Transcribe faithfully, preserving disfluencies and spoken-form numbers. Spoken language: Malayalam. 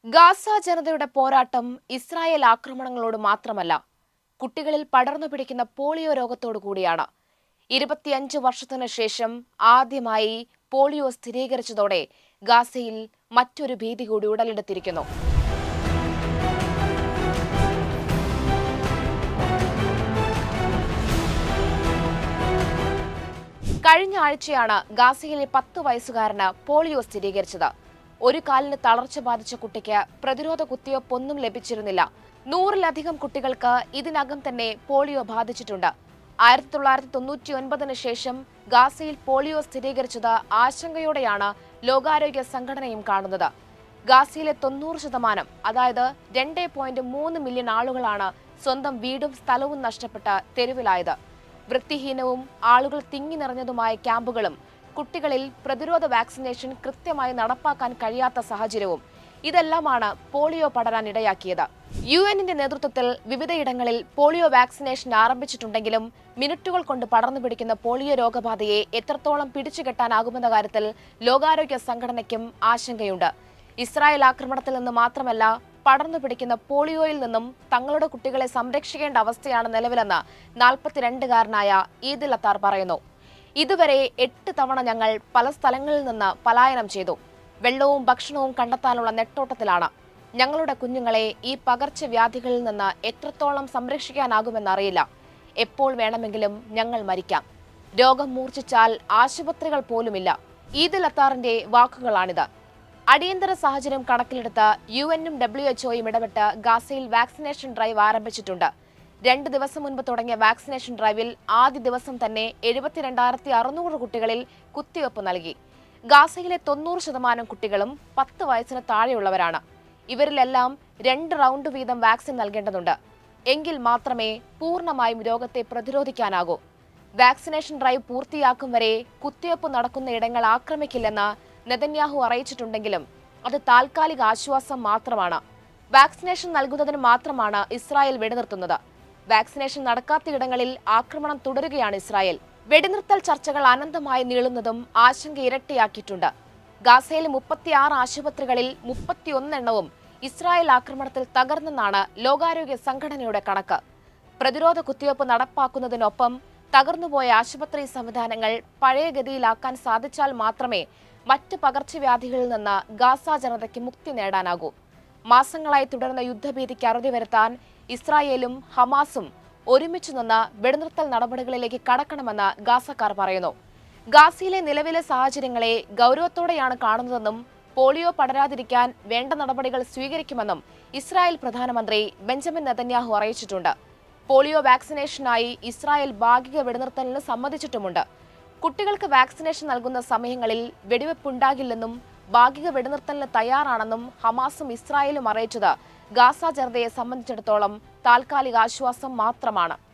ഗാസ ജനതയുടെ പോരാട്ടം ഇസ്രായേൽ ആക്രമണങ്ങളോട് മാത്രമല്ല, കുട്ടികളിൽ പടർന്നു പിടിക്കുന്ന പോളിയോ രോഗത്തോടു കൂടിയാണ്. ഇരുപത്തിയഞ്ച് വർഷത്തിനു ശേഷം ആദ്യമായി പോളിയോ സ്ഥിരീകരിച്ചതോടെ ഗാസയിൽ മറ്റൊരു ഭീതി കൂടി ഉടലെടുത്തിരിക്കുന്നു. കഴിഞ്ഞ ആഴ്ചയാണ് ഗാസയിലെ പത്ത് വയസ്സുകാരന് പോളിയോ സ്ഥിരീകരിച്ചത്. ഒരു കാലിന് തളർച്ച ബാധിച്ച കുട്ടിക്ക് പ്രതിരോധ കുത്തിവയ്പ്പൊന്നും ലഭിച്ചിരുന്നില്ല. നൂറിലധികം കുട്ടികൾക്ക് ഇതിനകം തന്നെ പോളിയോ ബാധിച്ചിട്ടുണ്ട്. ആയിരത്തി തൊള്ളായിരത്തി തൊണ്ണൂറ്റി ഒൻപതിന് ശേഷം ഗാസയിൽ പോളിയോ സ്ഥിരീകരിച്ചത് ആശങ്കയോടെയാണ് ലോകാരോഗ്യ സംഘടനയും കാണുന്നത്. ഗാസയിലെ തൊണ്ണൂറ് ശതമാനം അതായത് രണ്ട് പോയിന്റ് മൂന്ന് മില്യൺ ആളുകളാണ് സ്വന്തം വീടും സ്ഥലവും നഷ്ടപ്പെട്ട തെരുവിലായത്. വൃത്തിഹീനവും ആളുകൾ തിങ്ങി നിറഞ്ഞതുമായ ക്യാമ്പുകളും കുട്ടികളിൽ പ്രതിരോധ വാക്സിനേഷൻ കൃത്യമായി നടപ്പാക്കാൻ കഴിയാത്ത സാഹചര്യവും ഇതെല്ലാമാണ് പോളിയോ പടരാൻ ഇടയാക്കിയത്. യു എന്നിന്റെ നേതൃത്വത്തിൽ വിവിധയിടങ്ങളിൽ പോളിയോ വാക്സിനേഷൻ ആരംഭിച്ചിട്ടുണ്ടെങ്കിലും മിനിറ്റുകൾ കൊണ്ട് പടർന്നു പിടിക്കുന്ന പോളിയോ രോഗബാധയെ എത്രത്തോളം പിടിച്ചുകെട്ടാനാകുമെന്ന കാര്യത്തിൽ ലോകാരോഗ്യ സംഘടനയ്ക്കും ആശങ്കയുണ്ട്. ഇസ്രായേൽ ആക്രമണത്തിൽ നിന്ന് മാത്രമല്ല, പടർന്നു പിടിക്കുന്ന പോളിയോയിൽ നിന്നും തങ്ങളുടെ കുട്ടികളെ സംരക്ഷിക്കേണ്ട അവസ്ഥയാണ് നിലവിലെന്ന് നാൽപ്പത്തിരണ്ടുകാരനായ ഈദിൽ അത്താർ പറയുന്നു. ഇതുവരെ എട്ട് തവണ ഞങ്ങൾ പല സ്ഥലങ്ങളിൽ നിന്ന് പലായനം ചെയ്തു. വെള്ളവും ഭക്ഷണവും കണ്ടെത്താനുള്ള നെട്ടോട്ടത്തിലാണ്. ഞങ്ങളുടെ കുഞ്ഞുങ്ങളെ ഈ പകർച്ചവ്യാധികളിൽ നിന്ന് എത്രത്തോളം സംരക്ഷിക്കാനാകുമെന്നറിയില്ല. എപ്പോൾ വേണമെങ്കിലും ഞങ്ങൾ മരിക്കാം. രോഗം മൂർച്ഛിച്ചാൽ ആശുപത്രികൾ പോലുമില്ല. ഈദിൽ അത്താറിന്റെ വാക്കുകളാണിത്. അടിയന്തര സാഹചര്യം കണക്കിലെടുത്ത് യു എന്നും ഡബ്ല്യു എച്ച് ഒയും ഇടപെട്ട് ഗാസയിൽ വാക്സിനേഷൻ ഡ്രൈവ് ആരംഭിച്ചിട്ടുണ്ട്. രണ്ട് ദിവസം മുൻപ് തുടങ്ങിയ വാക്സിനേഷൻ ഡ്രൈവിൽ ആദ്യ ദിവസം തന്നെ എഴുപത്തിരണ്ടായിരത്തി അറുന്നൂറ് കുട്ടികളിൽ കുത്തിവയ്പ് നൽകി. ഗാസയിലെ തൊണ്ണൂറ് ശതമാനം കുട്ടികളും പത്ത് വയസ്സിന് താഴെയുള്ളവരാണ്. ഇവരിലെല്ലാം രണ്ട് റൗണ്ട് വീതം വാക്സിൻ നൽകേണ്ടതുണ്ട്. എങ്കിൽ മാത്രമേ പൂർണ്ണമായും രോഗത്തെ പ്രതിരോധിക്കാനാകൂ. വാക്സിനേഷൻ ഡ്രൈവ് പൂർത്തിയാക്കും വരെ കുത്തിവയ്പ് നടക്കുന്ന ഇടങ്ങൾ ആക്രമിക്കില്ലെന്ന് നെതന്യാഹു അറിയിച്ചിട്ടുണ്ടെങ്കിലും അത് താൽക്കാലിക ആശ്വാസം മാത്രമാണ്. വാക്സിനേഷൻ നൽകുന്നതിന് മാത്രമാണ് ഇസ്രായേൽ വെടിനിർത്തുന്നത്. വാക്സിനേഷൻ നടക്കാത്ത ഇടങ്ങളിൽ ആക്രമണം തുടരുകയാണ് ഇസ്രായേൽ. വെടിനിർത്തൽ ചർച്ചകൾ അനന്തമായി നീളുന്നതും ആശങ്ക ഇരട്ടിയാക്കിയിട്ടുണ്ട്. ഗാസയിലെ മുപ്പത്തിയാറ് ആശുപത്രികളിൽ മുപ്പത്തിയൊന്നെണ്ണവും ഇസ്രായേൽ ആക്രമണത്തിൽ തകർന്നെന്നാണ് ലോകാരോഗ്യ സംഘടനയുടെ കണക്ക്. പ്രതിരോധ കുത്തിവയ്പ് നടപ്പാക്കുന്നതിനൊപ്പം തകർന്നുപോയ ആശുപത്രി സംവിധാനങ്ങൾ പഴയ ഗതിയിലാക്കാൻ സാധിച്ചാൽ മാത്രമേ മറ്റ് പകർച്ചവ്യാധികളിൽ നിന്ന് ഗാസ ജനതയ്ക്ക് മുക്തി നേടാനാകൂ. മാസങ്ങളായി തുടരുന്ന യുദ്ധഭീതിക്ക് അറുതി വരുത്താൻ ഇസ്രായേലും ഹമാസും ഒരുമിച്ചു നിന്ന് വെടിനിർത്തൽ നടപടികളിലേക്ക് കടക്കണമെന്ന് ഗാസക്കാർ പറയുന്നു. ഗാസയിലെ നിലവിലെ സാഹചര്യങ്ങളെ ഗൗരവത്തോടെയാണ് കാണുന്നതെന്നും പോളിയോ പടരാതിരിക്കാൻ വേണ്ട നടപടികൾ സ്വീകരിക്കുമെന്നും ഇസ്രായേൽ പ്രധാനമന്ത്രി ബെഞ്ചമിൻ നെതന്യാഹു അറിയിച്ചിട്ടുണ്ട്. പോളിയോ വാക്സിനേഷനായി ഇസ്രായേൽ ഭാഗിക വെടിനിർത്തലിന് സമ്മതിച്ചിട്ടുമുണ്ട്. കുട്ടികൾക്ക് വാക്സിനേഷൻ നൽകുന്ന സമയങ്ങളിൽ വെടിവെപ്പുണ്ടാകില്ലെന്നും ഭാഗിക വെടിനിർത്തലിന് തയ്യാറാണെന്നും ഹമാസും ഇസ്രായേലും അറിയിച്ചത് ഗാസ ജനതയെ സംബന്ധിച്ചിടത്തോളം താൽക്കാലിക ആശ്വാസം മാത്രമാണ്.